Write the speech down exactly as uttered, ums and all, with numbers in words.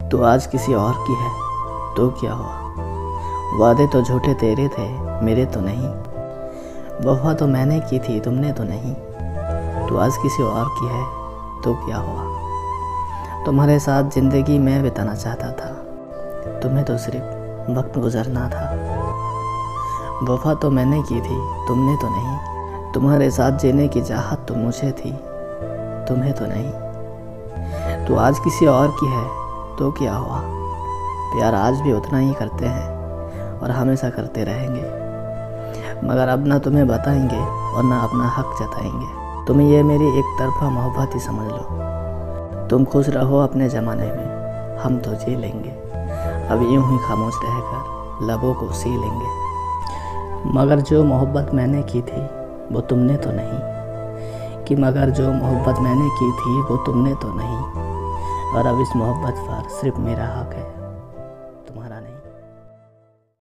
तो आज किसी और की है तो क्या हुआ। वादे तो झूठे तेरे थे, मेरे तो नहीं। वफा तो मैंने की थी, तुमने तो नहीं। तो आज किसी और की है तो क्या हुआ। तुम्हारे साथ ज़िंदगी मैं बिताना चाहता था, तुम्हें तो सिर्फ वक्त गुजरना था। वफा तो मैंने की थी, तुमने तो नहीं। तुम्हारे साथ जीने की चाहत तो मुझे थी, तुम्हें तो नहीं। तो आज किसी और की है तो क्या हुआ। प्यार आज भी उतना ही करते हैं और हमेशा करते रहेंगे, मगर अब ना तुम्हें बताएंगे और ना अपना हक जताएंगे। तुम्हें ये मेरी एक तरफा मोहब्बत ही समझ लो। तुम खुश रहो अपने ज़माने में, हम तो जी लेंगे। अब यूं ही खामोश रहकर लबों को सी लेंगे। मगर जो मोहब्बत मैंने की थी वो तुमने तो नहीं, कि मगर जो मोहब्बत मैंने की थी वो तुमने तो नहीं। और अब इस मोहब्बत पर सिर्फ मेरा हक है।